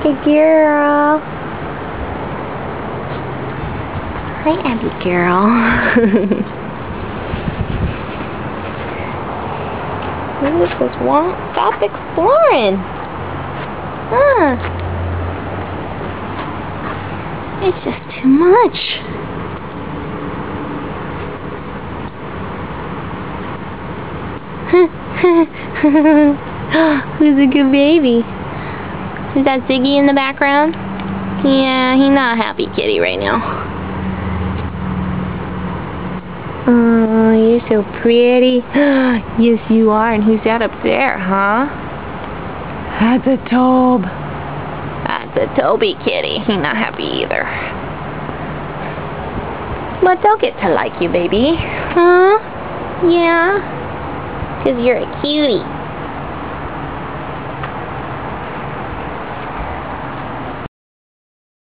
Good girl. Hi, Abigail. This is one. Stop exploring. Huh. It's just too much. Who's a good baby? Is that Ziggy in the background? Yeah, he's not a happy kitty right now. Oh, you're so pretty. Yes, you are. And who's that up there, huh? That's a Tobe. That's a Toby kitty. He's not happy either. But they'll get to like you, baby. Huh? Yeah? 'Cause you're a cutie.